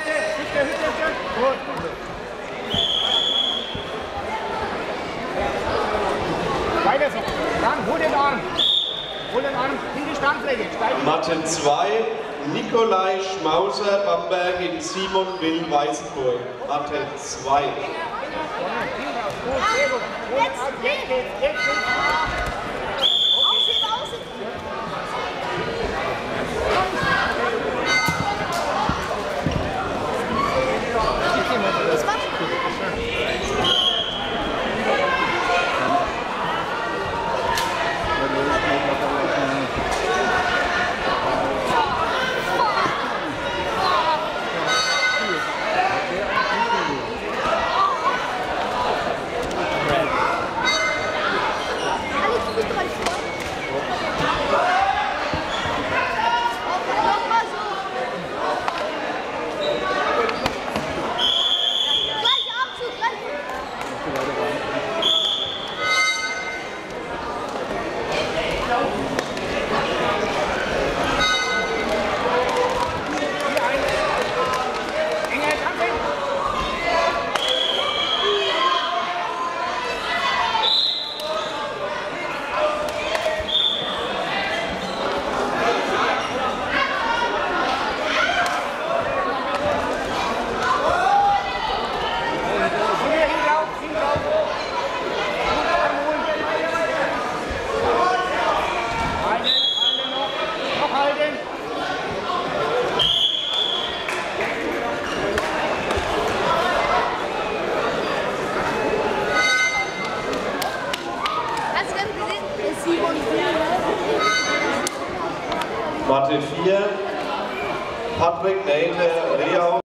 Gut. Weiter so. Dann hol den Arm. Hol den Arm in die Standfläche. Matte 2, Nikolai Schmauser, Bamberg gegen Simon Will, Weißenburg. Matte 2. Jetzt geht's. Matte 4, Patrick Neite, Reau.